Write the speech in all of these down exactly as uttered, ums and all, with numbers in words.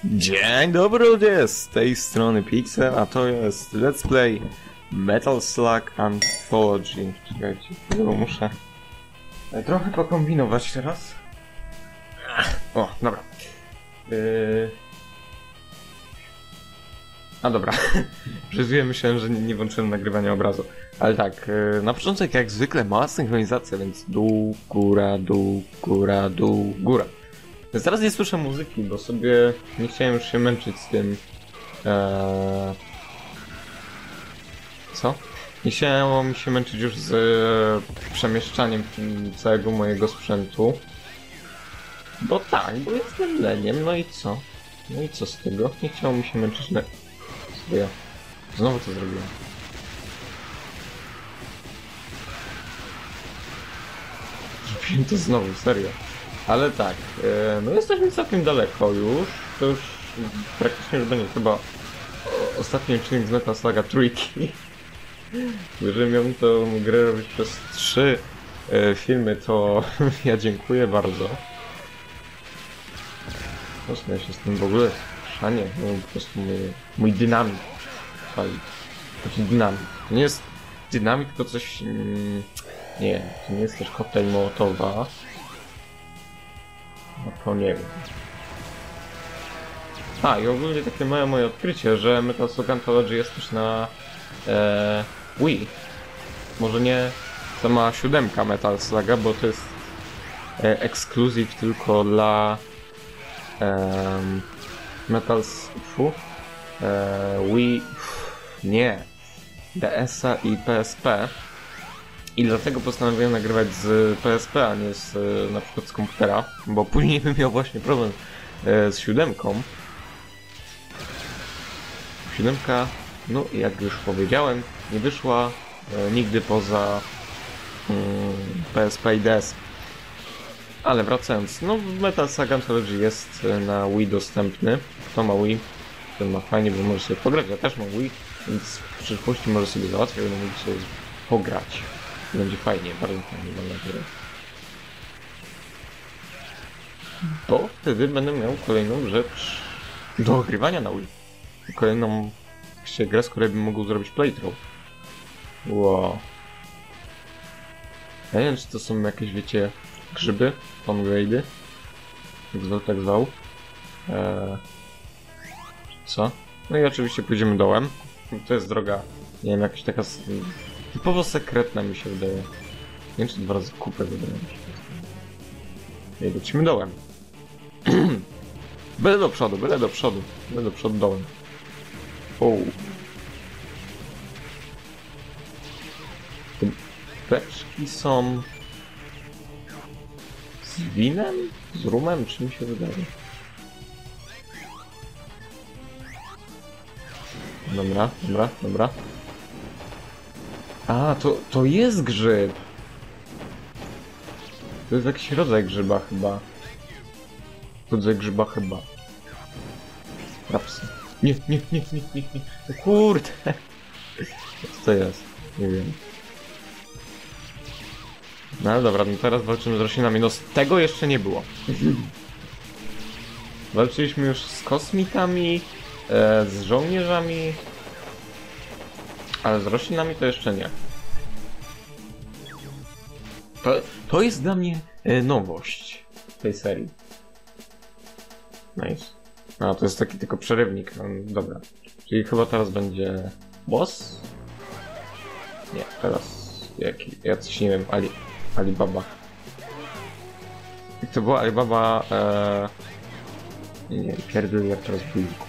Dzień dobry ludzie, z tej strony Pixel, a to jest Let's Play Metal Slug Anthology. Czekajcie, bo muszę trochę pokombinować teraz. O, dobra. Yy... A dobra, przez chwilę myślałem, że nie, nie włączyłem nagrywania obrazu. Ale tak, yy, na początek jak zwykle mała synchronizacja, więc dół, góra, dół, góra, dół, góra. Więc teraz nie słyszę muzyki, bo sobie nie chciałem już się męczyć z tym. Eee... Co? Nie chciałem się męczyć już z e, przemieszczaniem całego mojego sprzętu. Bo tak, bo jestem leniem, no i co? No i co z tego? Nie chciało mi się męczyć na... Co ja? Znowu to zrobiłem. Zrobiłem to znowu, serio. Ale tak, e, no jesteśmy całkiem daleko już. To już praktycznie już będzie chyba ostatni odcinek z Metal Sluga trójki. Jeżeli miałbym tą grę robić przez trzy e, filmy, to ja dziękuję bardzo. Posnę się z tym w ogóle. Szanie, no po prostu mój, mój dynamik. Taki dynamik. To nie jest dynamik, to coś... Mm, nie, to nie jest też koktajl Mołotowa. No to nie wiem. A, i ogólnie takie małe moje odkrycie, że Metal Slug Anthology jest też na e, Wii. Może nie sama siódemka Metal Sluga, bo to jest e, ekskluzyw tylko dla e, Metal Fu, e, Wii, nie, D S a i P S P. I dlatego postanowiłem nagrywać z P S P, a nie z, na przykład z komputera, bo później bym miał właśnie problem e, z siódemką. Siódemka, no jak już powiedziałem, nie wyszła e, nigdy poza mm, P S P i D S. Ale wracając, no Metal Slug Anthology jest na Wii dostępny. Kto ma Wii, ten ma fajnie, bo może sobie pograć. Ja też mam Wii, więc w przyszłości może sobie załatwić, będę mógł sobie pograć. Będzie fajnie, bardzo fajnie, mam nadzieję. Bo wtedy będę miał kolejną rzecz do ogrywania na Wii. Kolejną jeszcze grę, z której bym mógł zrobić playthrough. Wow. Ja nie wiem, czy to są jakieś, wiecie, grzyby, downgrade'y. Jak zwał, tak zwał. Eee... Co? No i oczywiście pójdziemy dołem. To jest droga, nie wiem, jakaś taka... Typowo sekretna mi się wydaje. Nie wiem, czy dwa razy kupę wydaje mi się. I lecimy dołem. Byle do przodu, byle do przodu. Byle do przodu dołem. O. Te beczki są... z winem? Z rumem? Czy mi się wydaje? Dobra, dobra, dobra. A, to, to jest grzyb! To jest jakiś rodzaj grzyba chyba. Rodzaj grzyba chyba. Rapsy. Nie, nie, nie, nie, nie, nie. No kurde! Co to jest? Nie wiem. No ale dobra, no teraz walczymy z roślinami. No z tego jeszcze nie było. Walczyliśmy już z kosmitami, e, z żołnierzami. Ale z roślinami to jeszcze nie. To, to jest dla mnie e, nowość w tej serii. Nice. A, to jest taki tylko przerywnik. No, dobra. Czyli chyba teraz będzie boss? Nie, teraz jaki, jacyś, nie wiem, Ali, Alibaba. Jak to było? Alibaba... E... Nie, nie, pierdolę jak teraz bójku.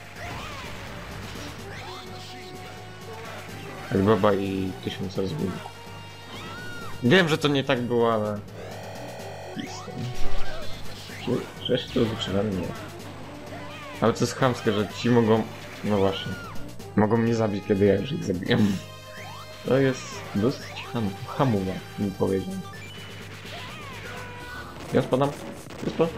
Alibaba i tysiąc rozbójników. Wiem, że to nie tak było, ale... Przecież to zaczynamy, nie. Ale to jest chamskie, że ci mogą... No właśnie. Mogą mnie zabić, kiedy ja już ich zabiję. To jest dosyć ham... hamowa, bym powiedział. Ja spadam. Ja spadam.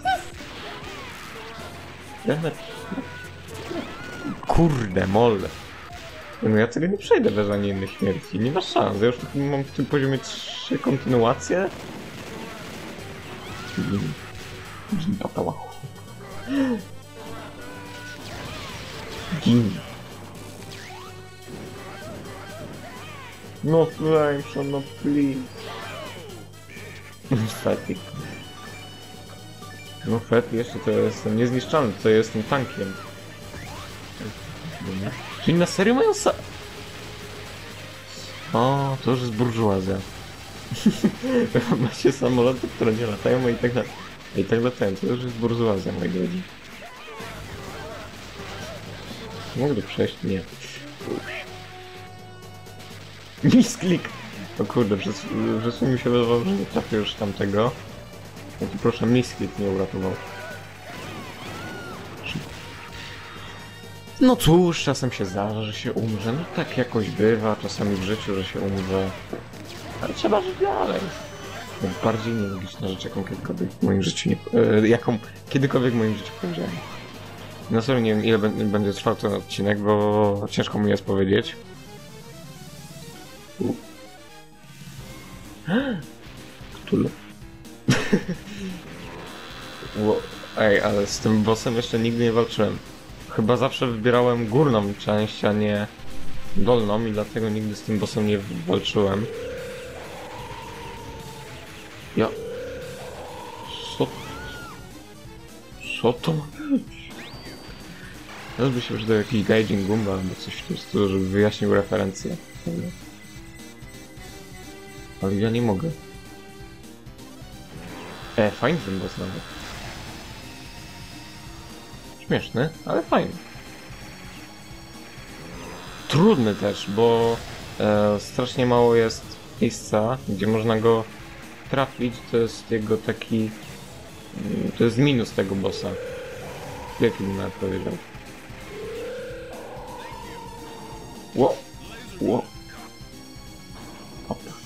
Kurde, mol. No ja tego nie przejdę bez ani jednej śmierci, nie ma szans, ja już mam w tym poziomie trzy kontynuacje. Gin. No Flames, no please. Feti. No Feti jeszcze to jestem niezniszczalny, to jestem tankiem. Czyli na serio mają sa... O, to już jest burżuazja. Macie samoloty, które nie latają, a i tak, na... i tak latają, to już jest burżuazja, moi drodzy. Mogę tu przejść? Nie. Misklik! O kurde, przez, przez mi się wydawało, że nie trafię już tamtego. No to proszę, misklik nie uratował. No cóż, czasem się zdarza, że się umrze. No tak jakoś bywa, czasami w życiu, że się umrze. Ale trzeba żyć dalej. Bardziej nielogiczna rzecz, jaką kiedykolwiek w moim życiu nie... E, jaką kiedykolwiek w moim życiu powiedziałem. Na serio nie wiem, ile będzie trwał ten odcinek, bo ciężko mi jest powiedzieć. Cthulhu. Ej, ale z tym bossem jeszcze nigdy nie walczyłem. Chyba zawsze wybierałem górną część, a nie dolną i dlatego nigdy z tym bossem nie walczyłem. Ja... Co... Co to ma być? Teraz by się przydał jakiś Gaijin Goomba albo coś w tym stylu, żeby wyjaśnił referencję. Ale ja nie mogę. E, fajny ten boss nawet. Śmieszny, ale fajny. Trudny też, bo e, strasznie mało jest miejsca, gdzie można go trafić. To jest jego taki... To jest minus tego bossa. Jaki bym nawet powiedział. Ło! Ło! Opa.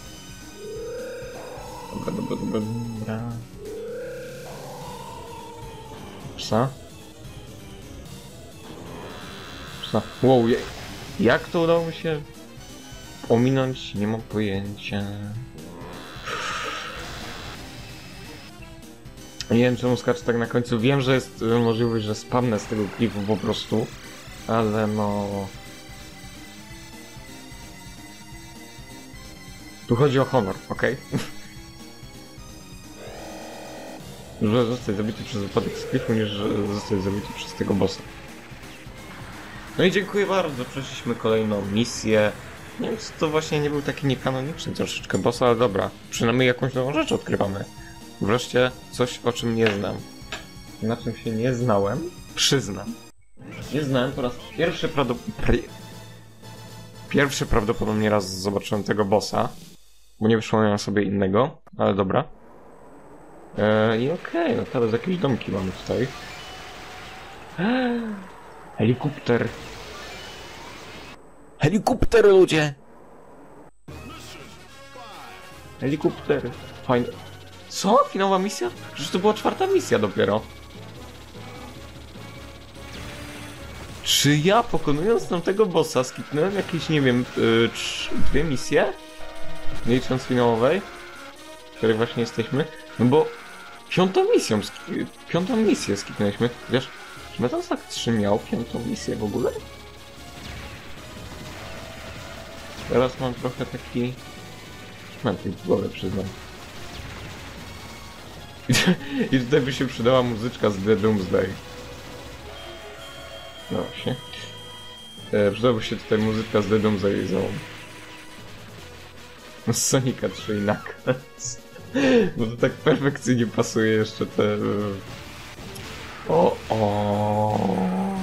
Dobra, dobra, dobra, dobra. Psa? Psa. Wow, jak to udało mi się ominąć? Nie mam pojęcia. Nie wiem, czemu skaczę tak na końcu. Wiem, że jest możliwość, że spadnę z tego klifu po prostu, ale no... Tu chodzi o honor, okej? Okay? Że zostać zabity przez wypadek z klifu, niż zostać zabity przez tego bossa. No i dziękuję bardzo, przeszliśmy kolejną misję. Nie wiem, to właśnie nie był taki niekanoniczny troszeczkę boss, ale dobra. Przynajmniej jakąś nową rzecz odkrywamy. Wreszcie coś, o czym nie znam. Na czym się nie znałem, przyznam. Nie znałem po raz pierwszy prawdopodobnie... Pierwszy prawdopodobnie raz zobaczyłem tego bossa. Bo nie przypomniałem sobie innego, ale dobra. Eee, I okej, okay, no teraz jakieś domki mamy tutaj. Eee, helikopter. Helikopter, ludzie! Helikopter. Fajne. Co? Finałowa misja? Przecież to była czwarta misja dopiero. Czy ja pokonując tamtego bossa skipnąłem jakieś, nie wiem, yy, trzy, dwie misje? Nie licząc finałowej, w której właśnie jesteśmy. No bo piątą misją, piątą misję skipnęliśmy. Wiesz, czy Metal Slug trzy miał piątą misję w ogóle? Teraz mam trochę taki... Szmentik w głowie, przyznam. I tutaj by się przydała muzyczka z The Doomsday. No właśnie. E, przydałaby się tutaj muzyczka z The Doomsday Zone. Z Sonika trzy i Knuckles. Bo to tak perfekcyjnie pasuje jeszcze te... O, o,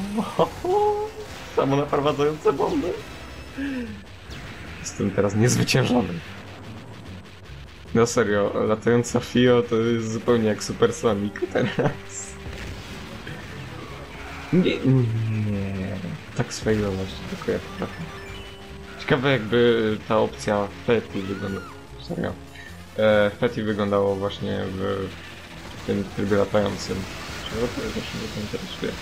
samo naprowadzające bomby. Jestem teraz niezwyciężony. No serio, latająca Fio to jest zupełnie jak Super Sonic teraz. Nie, nie. Tak sfailować tylko jak trafię. Ciekawe jakby ta opcja Feti wygląda... Serio. E, Feti wyglądało właśnie w tym trybie latającym. Czego to właśnie mnie to interesuje?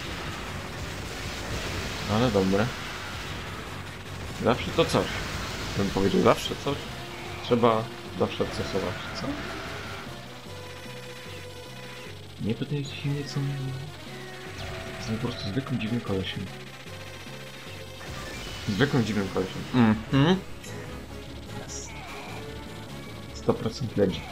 Ale dobre. Zawsze to coś. Bym powiedział, zawsze coś. Trzeba zawsze cesować, co? Nie pytajcie się mnie, co... Jestem po prostu zwykłym dziwnym kolesiem. Zwykłym dziwnym kolesiem. Mhm. sto procent legit.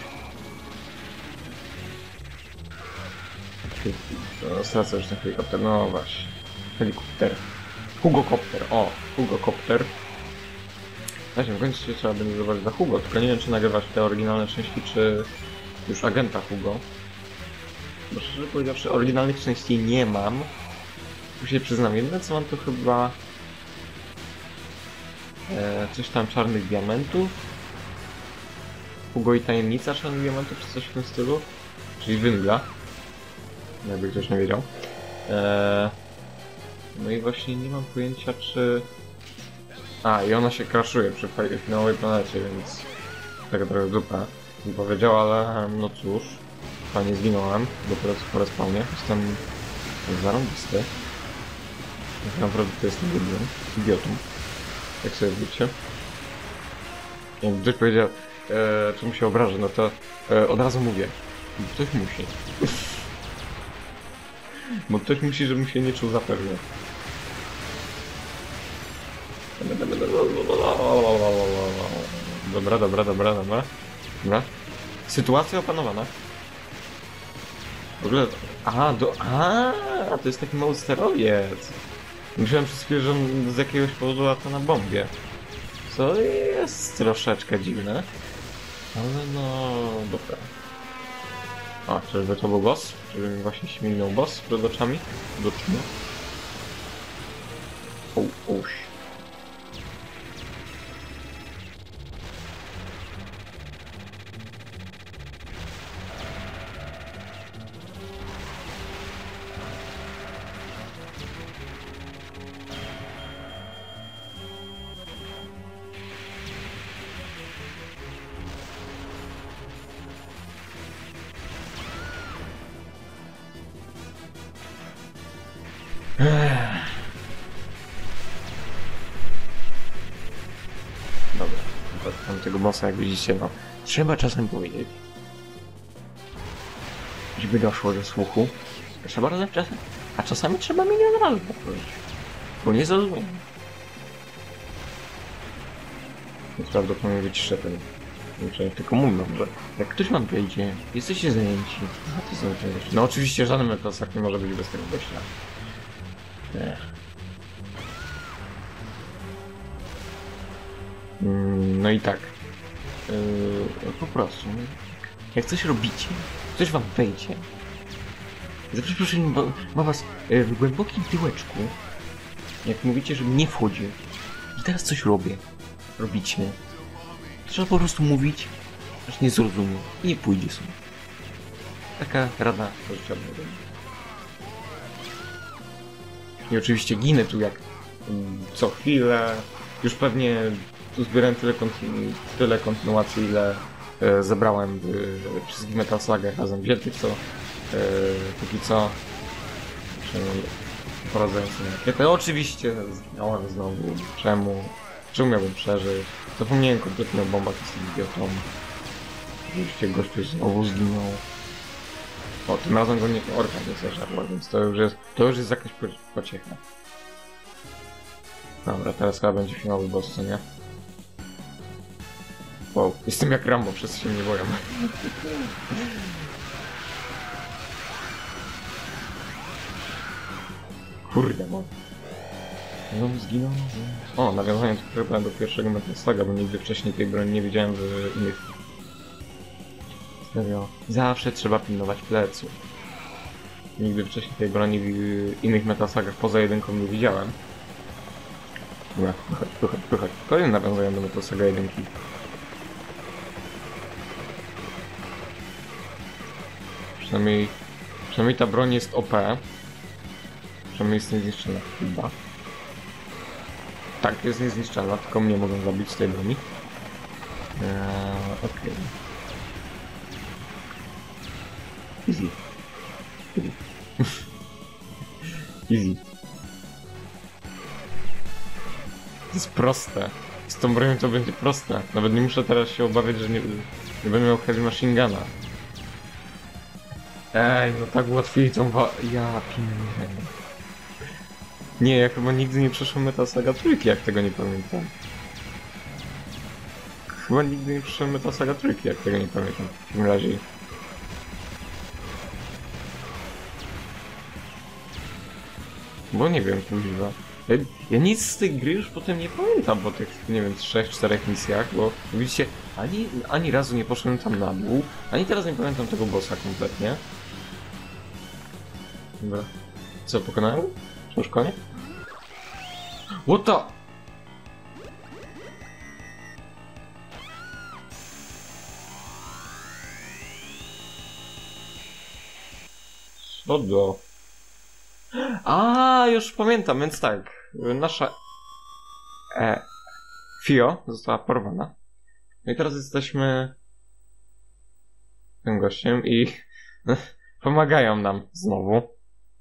To stracę już ten helikopter, no właśnie. Helikopter. Hugokopter, o, Hugokopter. Właśnie, w końcu się trzeba będzie zobaczyć za Hugo, tylko nie wiem czy nagrywać te oryginalne części, czy już agenta Hugo. Bo szczerze powiedziawszy, oryginalnych części nie mam. Tu się przyznam, jedyne co mam to chyba... E, coś tam czarnych diamentów. Hugo i tajemnica czarnych diamentów, czy coś w tym stylu. Czyli węgla. Jakby ktoś nie wiedział. E, no i właśnie nie mam pojęcia czy... A, i ona się crashuje przy finałowej planecie, więc... taka trochę dupa mi powiedział, ale no cóż. Fajnie zginąłem, dopiero co po respawnie. Jestem zarąbisty. Tak naprawdę to jestem debilem, idiotą. Jak sobie wiecie. Jak ktoś powiedział, e, czemu się obrażę, no to e, od razu mówię. Ktoś musi. Bo ktoś musi, żebym się nie czuł zapewne. Dobra, dobra, dobra, dobra. Dobra. Sytuacja opanowana. W ogóle... Aha, do... A, to jest taki mały sterowiec. Myślałem przez chwilę, że on z jakiegoś powodu lata na bombie. Co jest troszeczkę dziwne. Ale no... dobra. A, czyżby to był boss? Czyżby mi właśnie śmignął boss przed oczami? Do czynu? O, oś. Dobra, tam tego bossa jak widzicie, no trzeba czasem powiedzieć, żeby doszło do słuchu. Trzeba razem czasem, a czasami trzeba milion razy powtórzyć, bo nie zrozumiem. Naprawdę powinien być szefem. Tylko mówią, że jak ktoś wam wejdzie, jesteście zajęci, no to są zajęci. No oczywiście żaden metasak nie może być bez tego gościa. Ech. No i tak, yy, po prostu, jak coś robicie, coś wam wejdzie, za przeproszeniem ma, ma was yy, w głębokim tyłeczku, jak mówicie, że nie wchodzi i teraz coś robię, robicie, trzeba po prostu mówić, aż nie zrozumie i nie pójdzie sobie. Taka rada życiowa. I oczywiście ginę tu jak mm, co chwilę, już pewnie tu zbierałem tyle, kontynu tyle kontynuacji, ile e, zebrałem w wszystkich Metal Slugach razem wziętych, co e, póki co przynajmniej poradzając sobie rakietę. Oczywiście zginąłem znowu. Czemu? Czemu miałbym przeżyć? Zapomniałem kompletnie o bombach, jestem idiotą. Oczywiście gościu znowu zginął. O, tym razem go nie, orka nie zażarła, więc to już jest, to już jest jakaś pociecha. Dobra, teraz chyba będzie finałowy boss, co nie? Wow, jestem jak Rambo, wszyscy się mnie boją. Kurde, no. No, zginął. O, nawiązanie trochę do pierwszego Metal Sluga, bo nigdy wcześniej tej broni nie widziałem w innych. Serio. Zawsze trzeba pilnować pleców. Nigdy wcześniej tej broni w innych Metal Slugach poza jedynką nie widziałem. Dobra, wychodź, wychodź, wychodź. Kolejne nawiązanie do Metal Sluga jedynki. Przynajmniej, przynajmniej ta broń jest O P. Przynajmniej jest niezniszczalna chyba. Tak, jest niezniszczalna, tylko mnie mogą zabić z tej broni. Eee, okej. Okay. Easy. Easy. Easy. To jest proste. Z tą bronią to będzie proste. Nawet nie muszę teraz się obawiać, że nie, nie będę miał heavy machine guna. Ej, no tak łatwiej tą wa... Ja pierdolę. Nie, ja chyba nigdy nie przeszłem Metal Saga trójki, jak tego nie pamiętam. Chyba nigdy nie przeszłem Metal Saga trójki, jak tego nie pamiętam. W takim razie. Bo nie wiem, kurwa. Ja, ja nic z tej gry już potem nie pamiętam po tych, nie wiem, trzech, czterech misjach, bo widzicie, ani, ani razu nie poszedłem tam na dół, ani teraz nie pamiętam tego bossa kompletnie. Dobra. Co, pokonałem? Czy już koniec? What the... Co do... A, już pamiętam, więc tak. Nasza... E... Fio została porwana. No i teraz jesteśmy... tym gościem i... pomagają nam znowu.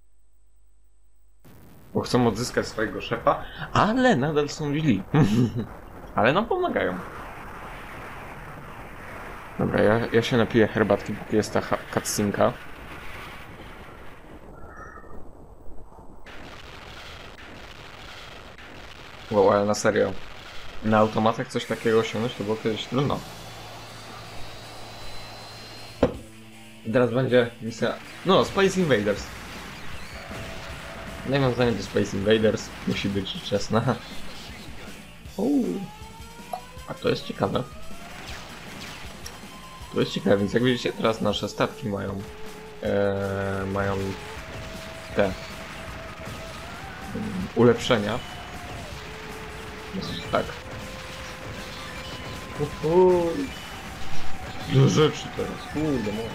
Bo chcą odzyskać swojego szefa, ale nadal są źli. Ale nam pomagają. Dobra, ja, ja się napiję herbatki, póki jest ta cutscenka. Wow, ale na serio. Na automatach coś takiego osiągnąć to było kiedyś trudno. I teraz będzie misja... No, Space Invaders. Nawiązanie do Space Invaders musi być wczesna. Uuu. A to jest ciekawe. To jest ciekawe, więc jak widzicie, teraz nasze statki mają... E, mają... te... Um, ulepszenia. Tak. Uhu. Do rzeczy teraz. Kurde, może.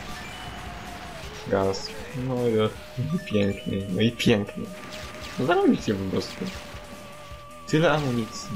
Gaz. No i pięknie. No i pięknie. No zarobicie po prostu. Tyle amunicji.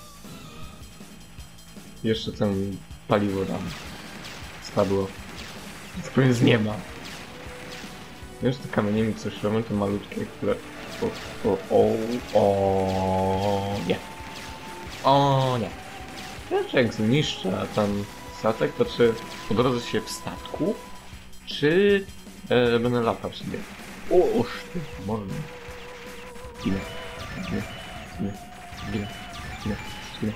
Jeszcze tam paliwo tam spadło. Zupełnie z nieba. Już te kamieniami coś robią, te malutkie, które... O, o, o, o, nie. O, nie. Wiesz, jak zniszczę tam statek, to czy odrodzę się w statku, czy e, będę latał sobie? Oż ty, może. Ginę, ginę, ginę, ginę, ginę, ginę.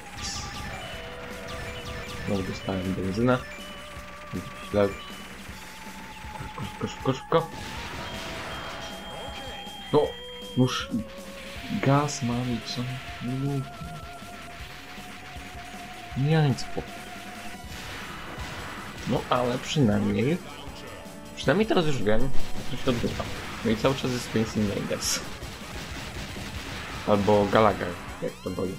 Znowu dostałem benzynę. Ślad. Szybko, szybko, szybko. No, już gaz mam i co? Nie ja nic po. No ale przynajmniej, przynajmniej teraz już wiem, co się odbywa. No i cały czas jest Space Invaders. Albo Galaga, jak to boli.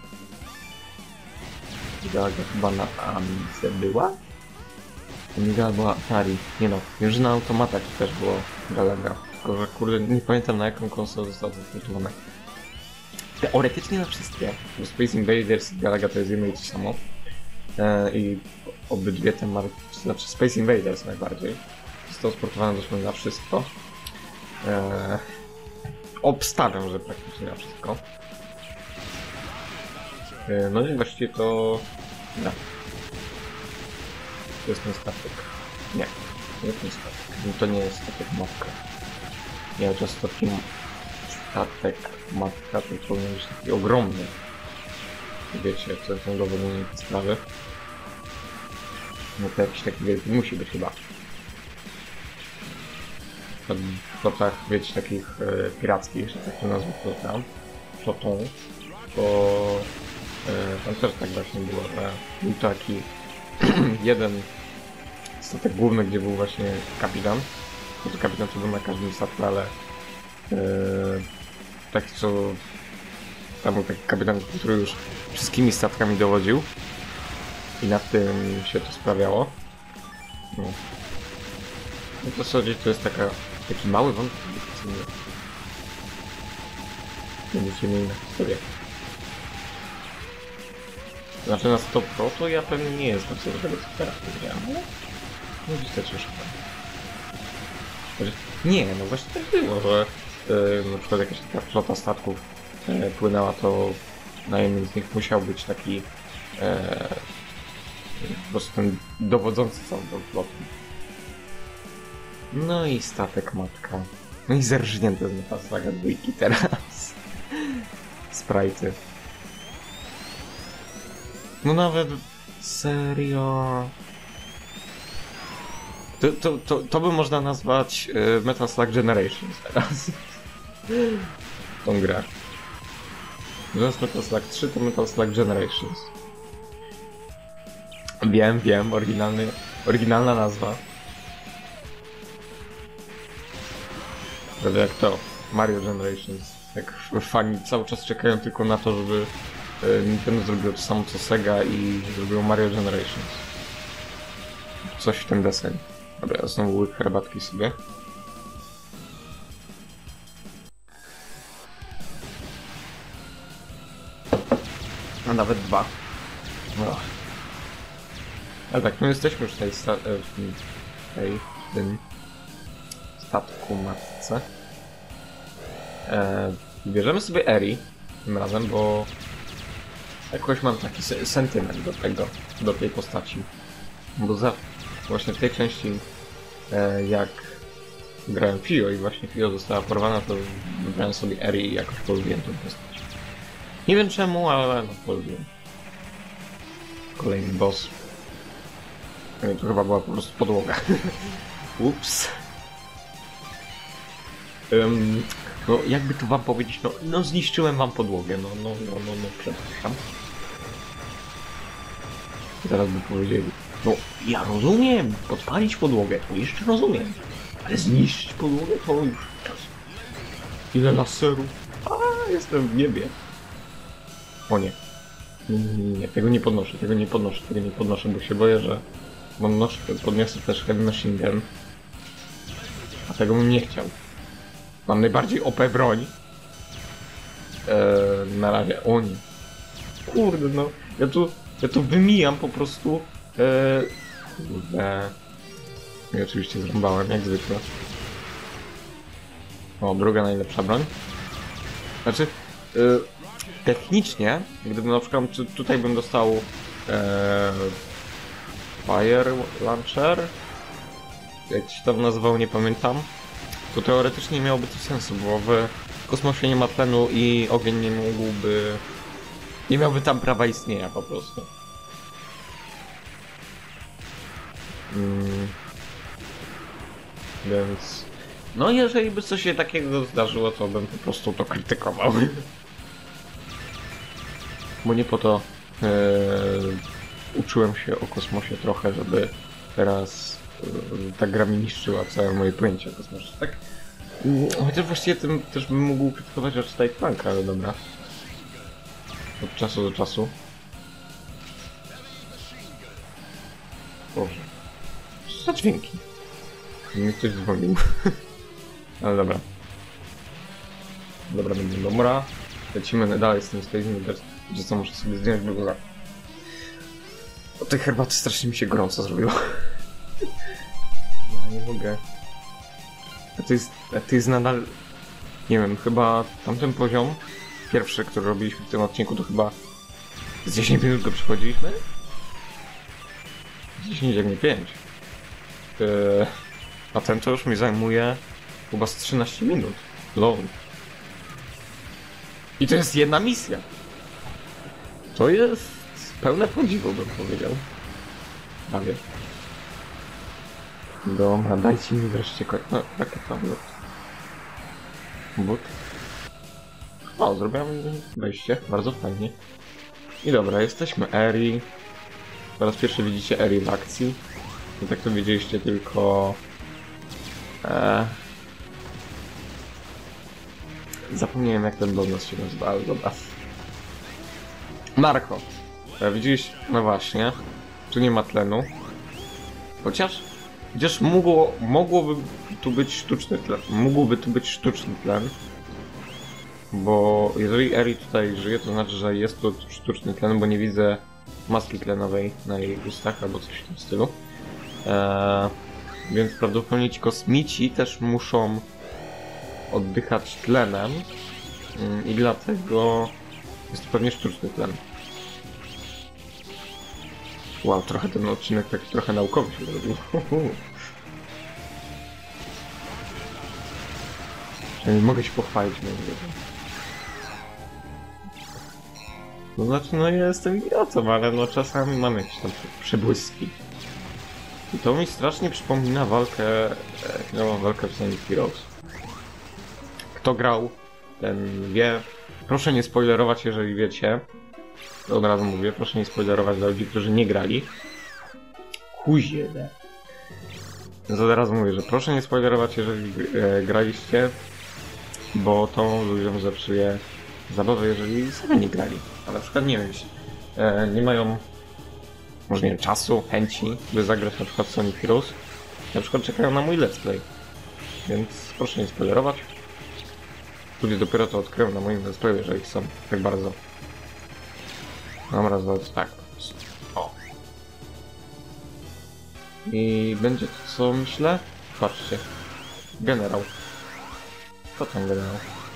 Galaga chyba na Amidze była? Amiga była Atari. Nie no, wiem, że na automatach też było Galaga. Tylko, że kurde, nie pamiętam na jaką konsolę zostało zatytułowane. Teoretycznie na wszystkie, bo Space Invaders i Galaga to jest jedno i to samo. E, I obydwie te marki, znaczy Space Invaders najbardziej, zostało sportowane dosłownie na wszystko. E, obstawiam, że praktycznie na wszystko. E, no i właściwie to... No. To jest ten statek. Nie, nie ten statek. To nie jest statek matka. Nie, to jest taki statek matka, to powinien być taki ogromny. Wiecie, co są dowodnienie te sprawy. No to jakiś taki wielki musi być chyba. W flotach, wiecie, takich e, pirackich, że tak to nazwę flotą, flotą, to e, tam też tak właśnie było, że był taki jeden statek główny, gdzie był właśnie kapitan. No to kapitan to był na każdym statku, ale e, taki co... Tam był taki kapitan, który już wszystkimi statkami dowodził. I nad tym się to sprawiało. No, no to w zasadzie to jest taka, taki mały wątek edukacyjny. Będziecie mieli na historię. Znaczy na sto procent to ja pewnie nie jestem co do tego, co teraz powiedziałem, ale... No dziś też już nie, no właśnie tak było, że yy, na przykład jakaś taka flota statków yy, płynęła, to na jednym z nich musiał być taki yy, po prostu ten dowodzący całą tą flotą. No i statek matka. No i zerżnięte z Metal Sluga dwójki teraz. Sprite'y. No nawet... Serio... To, to, to, to by można nazwać y, Metal Slug Generations teraz. Tą grę. Zamiast Metal Slug trzy to Metal Slug Generations. Wiem, wiem, oryginalny, oryginalna nazwa. Prawie jak to, Mario Generations. Jak fani cały czas czekają tylko na to, żeby y, Nintendo zrobiło to samo co Sega i zrobiło Mario Generations. Coś w tym deseń. Dobra, ja znowu łyk herbatki sobie. A nawet dwa. No. Ale tak, no jesteśmy już w tej, sta w tej, w tym statku matce. E, bierzemy sobie Eri tym razem, bo jakoś mam taki se sentyment do tego, do tej postaci. Bo za właśnie w tej części, e, jak grałem Fio i właśnie Fio została porwana, to wybrałem sobie Eri i jakoś polubiłem tę postać. Nie wiem czemu, ale no polubiłem. Kolejny boss. To chyba była po prostu podłoga. Ups. Um, no jakby to wam powiedzieć, no, no zniszczyłem wam podłogę, no, no, no, no, no przepraszam. Zaraz by powiedzieli, no ja rozumiem, podpalić podłogę, to jeszcze rozumiem, ale zniszczyć podłogę to już czas. Ile laserów, a jestem w niebie. O nie. Nie, nie, nie, tego nie podnoszę, tego nie podnoszę, tego nie podnoszę, bo się boję, że podnoszę, podniosę też Heavy Machine Gun. A tego bym nie chciał. Mam najbardziej O P broń. Eee, na razie, o nie. Kurde no, ja tu, ja tu wymijam po prostu. Eee, kurde. I oczywiście zrąbałem, jak zwykle. O, druga najlepsza broń. Znaczy, eee, technicznie, gdyby na przykład tutaj bym dostał e, Fire Launcher, jak się tam nazywał, nie pamiętam, to teoretycznie miałoby to sensu, bo w kosmosie nie ma tlenu i ogień nie mógłby... nie miałby tam prawa istnienia po prostu. Mm. Więc... no jeżeli by coś się takiego zdarzyło, to bym po prostu to krytykował. Bo nie po to e, uczyłem się o kosmosie trochę, żeby teraz e, ta gra mi niszczyła całe moje pojęcie o kosmosie, tak? Chociaż właściwie tym też bym mógł krytykować Ratchet and Clanka, ale dobra. Od czasu do czasu. Boże. Co za dźwięki? Mi ktoś dzwonił. Ale dobra. Dobra, będzie dobra. Lecimy dalej z tym Space Invaders. Że co, muszę sobie zdjąć bluzę. Od tej herbaty strasznie mi się gorąco zrobiło. Ja nie mogę. A to jest, a to jest nadal... nie wiem, chyba tamten poziom, pierwszy, który robiliśmy w tym odcinku, to chyba z dziesięć minut go przechodziliśmy? dziesięć, jak nie pięć. Yy, a ten to już mi zajmuje chyba z trzynaście minut. Lol. I to jest jedna misja. To jest pełne podziwu, bym powiedział. Prawie. Dobra, dajcie mi wreszcie koń... no, takie tam lot. But. O, zrobiłem wejście, bardzo fajnie. I dobra, jesteśmy Eri. Po raz pierwszy widzicie Eri w akcji. I tak to widzieliście tylko... Eee... Zapomniałem, jak ten bonus się nazywa, ale dobra. Marko. E, widzieliście? No właśnie. Tu nie ma tlenu. Chociaż... Chociaż mogło, mogłoby tu być sztuczny tlen. Mógłby tu być sztuczny tlen. Bo jeżeli Eri tutaj żyje, to znaczy, że jest tu sztuczny tlen, bo nie widzę maski tlenowej na jej ustach albo coś w tym stylu. Eee, więc prawdopodobnie ci kosmici też muszą oddychać tlenem yy, i dlatego jest to pewnie sztuczny tlen. Wow, trochę ten odcinek taki trochę naukowy się zrobił. Przynajmniej mogę się pochwalić, nie wiem. No znaczy, no ja jestem idiotą, ale no czasami mam jakieś tam przebłyski. I to mi strasznie przypomina walkę, e, no, walkę w Sonic Heroes. Kto grał, ten wie. Proszę nie spoilerować, jeżeli wiecie. To od razu mówię, proszę nie spoilerować dla ludzi, którzy nie grali. Kuziele. Więc od razu mówię, że proszę nie spoilerować, jeżeli e, graliście, bo to ludziom zepsuje zabawę, jeżeli sami nie grali. A na przykład nie wiem, e, nie mają może nie wiem, czasu, chęci, by zagrać na przykład Sonic Heroes. Na przykład czekają na mój let's play. Więc proszę nie spoilerować. Ludzie dopiero to odkryją na moim let's playu, jeżeli chcą tak bardzo. Mam raz, dwa, tak. O. I będzie to, co myślę? Patrzcie. Generał. Co tam generał?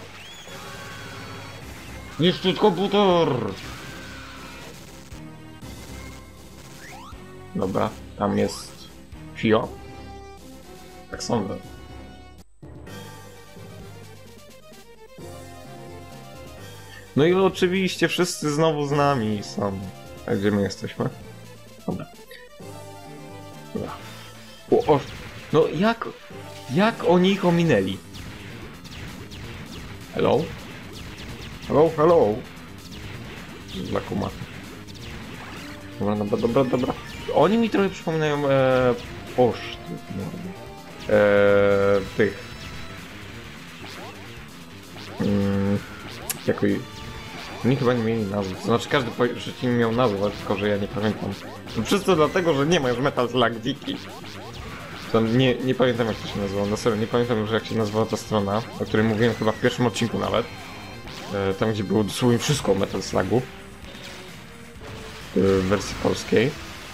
Niszczyć komputer! Dobra, tam jest Fio. Tak sądzę. No i oczywiście wszyscy znowu z nami są. A gdzie my jesteśmy? Dobra. Dobra. O, o, no jak... Jak oni ich ominęli? Hello? Hello, hello? Dla kumaty. Dobra, dobra, dobra, dobra. Oni mi trochę przypominają e, poszty. No. E, tych. Mm, jako i... Oni chyba nie mieli nazwy. To znaczy każdy przeciwnik miał nazwę, tylko że ja nie pamiętam. No wszystko dlatego, że nie ma już Metal Slug Wiki. To nie, nie pamiętam jak to się nazywało. Na serio, nie pamiętam już jak się nazywała ta strona, o której mówiłem chyba w pierwszym odcinku nawet. E, tam gdzie było dosłownie wszystko o Metal Slugu. W wersji polskiej.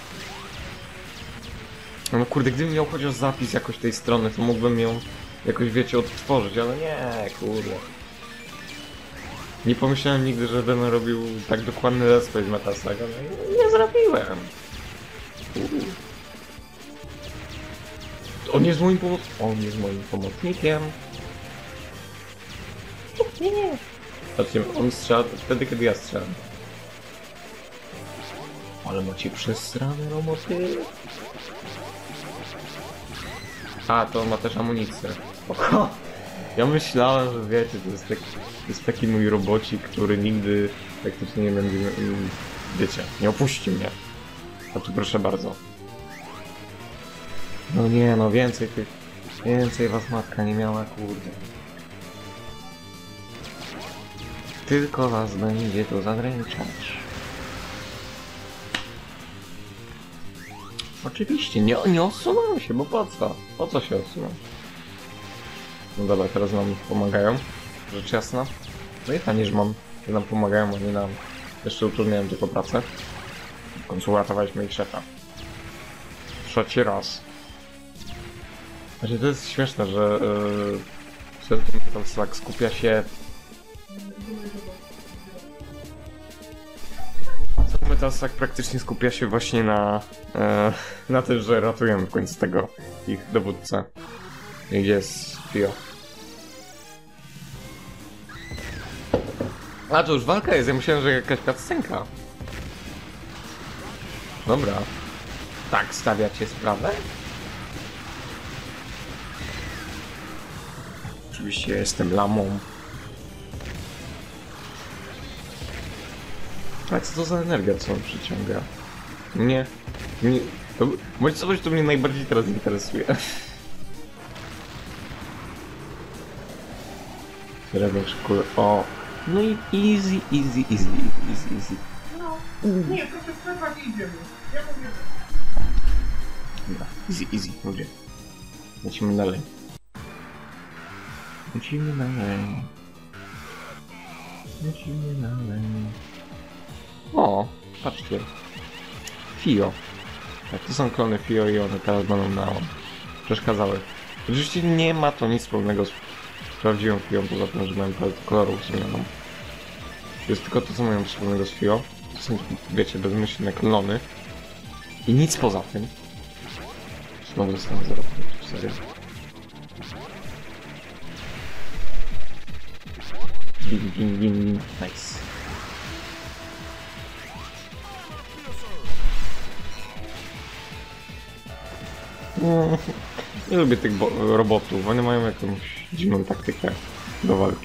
No kurde, gdybym miał chociaż zapis jakoś tej strony, to mógłbym ją jakoś, wiecie, odtworzyć, ale nie, kurde. Nie pomyślałem nigdy, że będę robił tak dokładny let's play z Metal Sluga, no i nie zrobiłem. Kurde. On jest moim pomoc... On jest moim pomocnikiem. Nie, nie. Patrzcie, on strzela wtedy, kiedy ja strzelam. Ale macie przesrane roboty. A, to ma też amunicję. Oko. Ja myślałem, że wiecie, to jest, taki, to jest taki mój robocik, który nigdy praktycznie nie będzie, wiecie, nie opuści mnie. A tu proszę bardzo. No nie, no więcej tych, więcej was matka nie miała, kurde. Tylko was będzie to zadręczać. Oczywiście, nie, nie odsunąłem się, bo po co? Po co się odsunąć? No dobra, teraz nam pomagają, rzecz jasna. No i fajnie, że mam, że nam pomagają, oni nam jeszcze utrudniają tylko pracę. W końcu uratowaliśmy ich szefa. Trzeci raz. Znaczy to jest śmieszne, że yy, Metal Slug skupia się... Metal Slug praktycznie skupia się właśnie na, e, na tym, że ratujemy w końcu tego ich dowódcę. Gdzie jest Fio? A to już walka jest, ja myślałem, że jakaś cutscenka. Dobra. Tak stawiacie sprawę? Oczywiście jestem lamą. Ale co to za energia, co on przyciąga? Mnie... mnie to, bądź coś, to mnie najbardziej teraz interesuje. Srebrny szkół... O! No i easy, easy, easy, easy, easy. No, nie, proszę sklepać i idziemy. Ja mówię... Dobra, easy, easy, ludzie. Lecimy dalej. Lecimy dalej. Lecimy dalej. O, patrzcie. Fio. Tak, to są klony Fio i one teraz będą nam przeszkadzały. Oczywiście nie ma to nic wspólnego z prawdziwą Fią, poza tym, że mają paletę kolorów zmienioną. To jest tylko to, co mają wspólnego z Fio. To są, wiecie, bezmyślne klony. I nic poza tym. Znowu zostanę zero punktów, serio. Gin, gin, gin. Nice. Mm, nie lubię tych robotów, one mają jakąś dziwną taktykę do walki.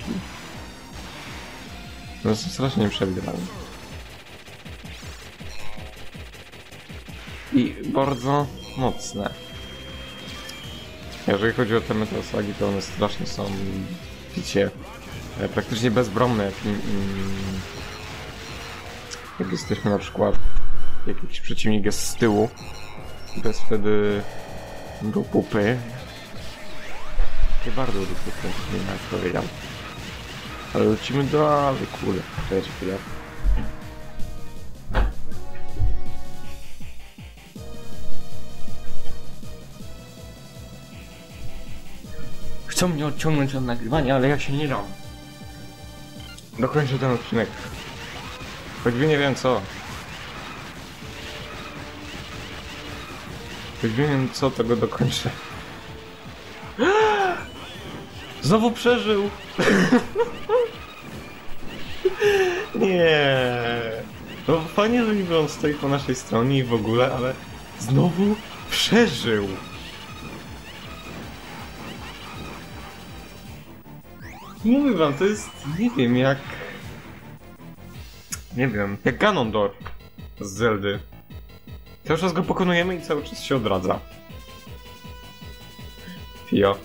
To są strasznie nieprzewidywalne. I bardzo mocne. Jeżeli chodzi o te Metal Slugi, to one strasznie są, wiecie, praktycznie bezbronne, jak, mm, jak jesteśmy na przykład, jak jakiś przeciwnik jest z tyłu, to jest wtedy do pupy. Nie bardzo do pupy, nie wiem jak powiedział. Ale lecimy dalej, kurde. Czekajcie chwilę. Chcą mnie odciągnąć od nagrywania, ale ja się nie dam. Dokończę ten odcinek. Choćby nie wiem co. Choćby nie wiem co, tego dokończę. Znowu przeżył! Nie. No fajnie, że niby on stoi po naszej stronie i w ogóle, ale znowu przeżył. Nie mówię wam, to jest, nie wiem, jak... Nie wiem, jak Ganondorf z Zeldy. Cały czas go pokonujemy i cały czas się odradza. Fio.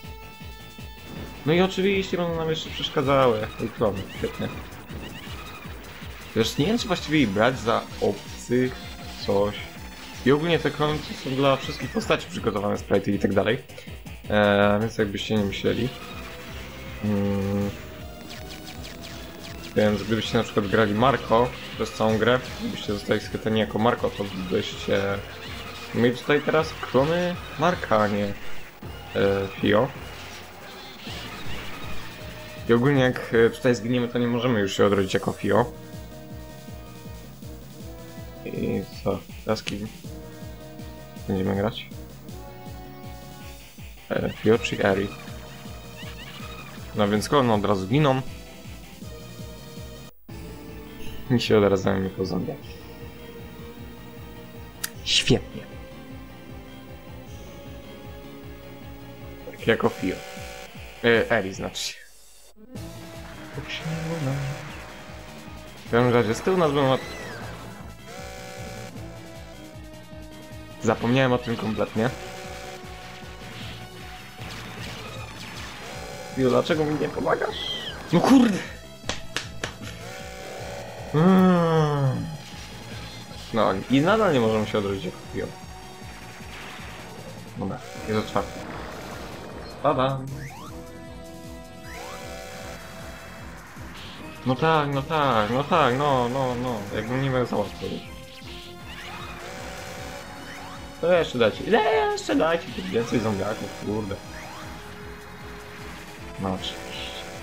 No i oczywiście one nam jeszcze przeszkadzały. I klony, świetnie. Wiesz, nie wiem, czy właściwie jej brać za obcych coś. I ogólnie te klony są dla wszystkich postaci przygotowane, sprite'y i tak dalej. Eee, więc jakbyście nie myśleli. Hmm. Więc gdybyście na przykład grali Marco przez całą grę, gdybyście zostali schwytani jako Marco, to byście mieli tutaj teraz klony Marka, a nie e, Fio. I ogólnie jak tutaj zginiemy, to nie możemy już się odrodzić jako Fio. I co? Teraz kim będziemy grać? E, Fio czy Eri? No więc kolno od razu giną. I się odradzają jako zombie. Świetnie. Tak jako Fio. E, Eri znaczy się. W każdym razie z tyłu nas będą... Zapomniałem o tym kompletnie. Fio, dlaczego mi nie pomagasz? No kurde! Hmm. No i nadal nie możemy się odrodzić jak Fio. Dobra, jest otwarty. Spadam. No tak, no tak, no tak, no, no, no. Jakbym nie miał za łatwo już. To jeszcze dajcie, jeszcze dajcie tu więcej zombiaków, kurde. No oczywiście.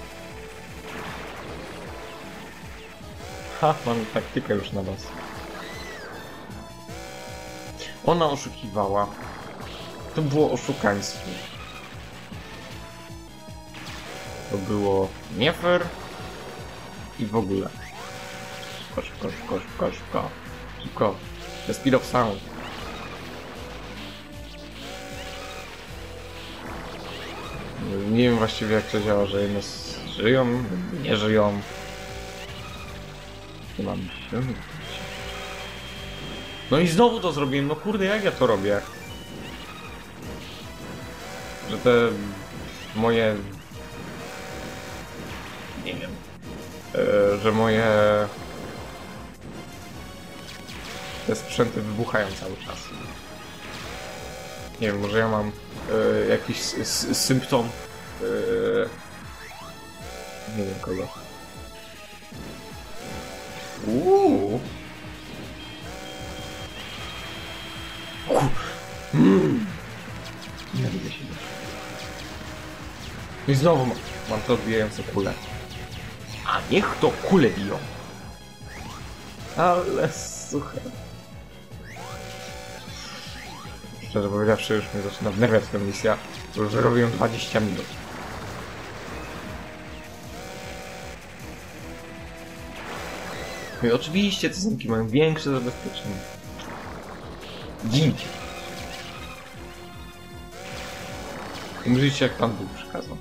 Ha, mam taktykę już na was. Ona oszukiwała. To było oszukaństwo. To było nie fair. I w ogóle. Szybko, szybko, szybko, szybko, szybko. Szybko. The speed of sound. Nie wiem właściwie jak to działa, że jedne żyją, nie żyją. Nie mam się. No i znowu to zrobiłem, no kurde, jak ja to robię? Że te moje... Nie wiem. Yy, że moje... Te sprzęty wybuchają cały czas. Nie wiem, może ja mam yy, jakiś symptom. Yy... Nie wiem kogo. Uuu. Mm. Nie widzę się. I znowu mam, mam to odbijające kule. A niech to kule biją. Ale słuchaj. Szczerze powiedziawszy, już mnie zaczyna wnerwiać ta misja, bo już robię dwadzieścia minut. No i oczywiście te zamki mają większe zabezpieczenie. Gincie. Umrzyjcie jak Pan Bóg przykazał.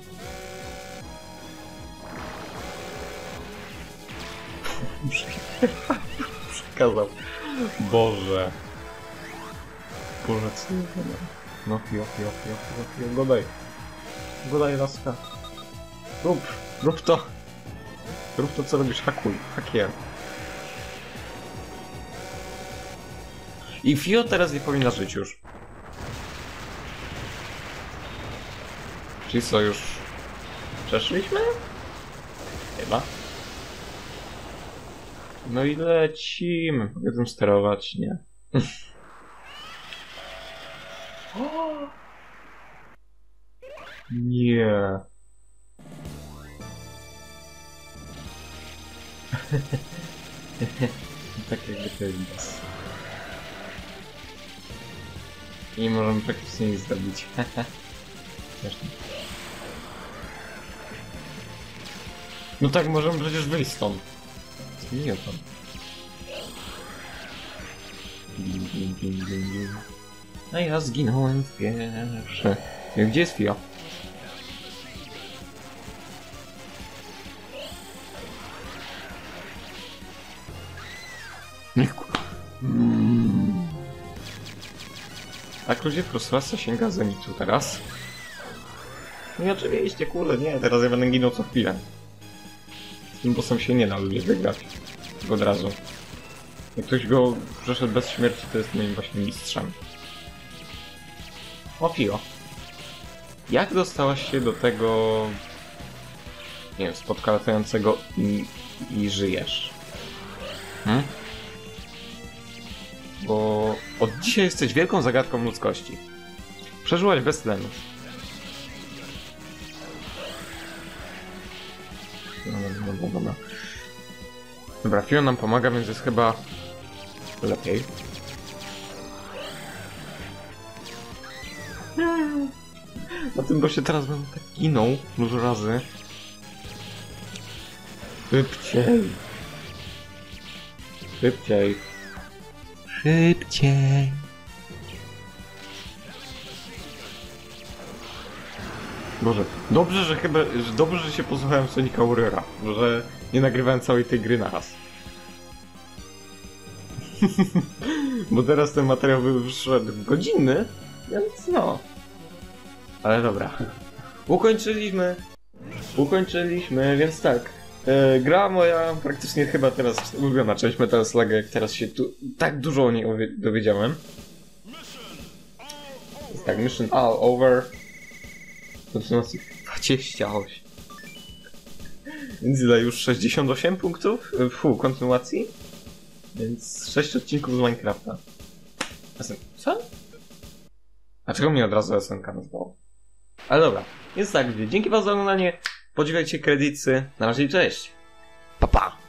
Przykazał. Boże. Boże, co ja gadam? No fio, fio, fio, fio, fio, godaj. Godaj laska. Rób, rób to. Rób to, co robisz, hakuj, hakier. I Fio teraz nie powinna żyć już. Czyli co, już przeszliśmy? Chyba. No i lecimy. Mogę tym sterować? Nie. Nie. Tak jakby to jest bez. I nie możemy praktycznie nic zrobić. Śmieszne. No tak, możemy przecież wyjść stąd. Zmienił tam. Bim, bim, bim, bim, bim. A ja zginąłem w pierwszy. Gdzie jest Fio? Niech kurwa. Mm. Tak ludzie, frustracja sięga zenitu teraz. No i oczywiście, kurde, nie, teraz ja będę ginął co chwilę. Z tym bossem się nie da ludzie wygrać. Tak od razu. Jak ktoś go przeszedł bez śmierci, to jest moim właśnie mistrzem. O Fio. Jak dostałaś się do tego... Nie wiem, spotka latającego i, i żyjesz? Hmm? Bo od dzisiaj jesteś wielką zagadką ludzkości. Przeżyłaś bez tlenu. Dobra, dobra, dobra. Dobra, Fio nam pomaga, więc jest chyba lepiej. Na tym bossie teraz bym tak ginął dużo razy. Szybciej. Szybciej. Szybciej. Boże, dobrze, że chyba, że dobrze, że się posłuchałem Sonika Warriora, że nie nagrywałem całej tej gry na raz. Bo teraz ten materiał wyszedł godzinny, więc no. Ale dobra. Ukończyliśmy. Ukończyliśmy, więc tak. E, gra moja praktycznie chyba teraz ulubiona część Metal Sluga, jak teraz się tu tak dużo o niej dowiedziałem. Jest tak, mission all over. Kontynuacji dwadzieścia osiem. Więc ile już sześćdziesiąt osiem punktów? Fu, kontynuacji. Więc sześć odcinków z Minecrafta. Co? Dlaczego mnie od razu S N K nazwało? Ale dobra, więc tak, dzięki wam za oglądanie. Podziwiajcie kredyty. Na razie, cześć. Pa, pa.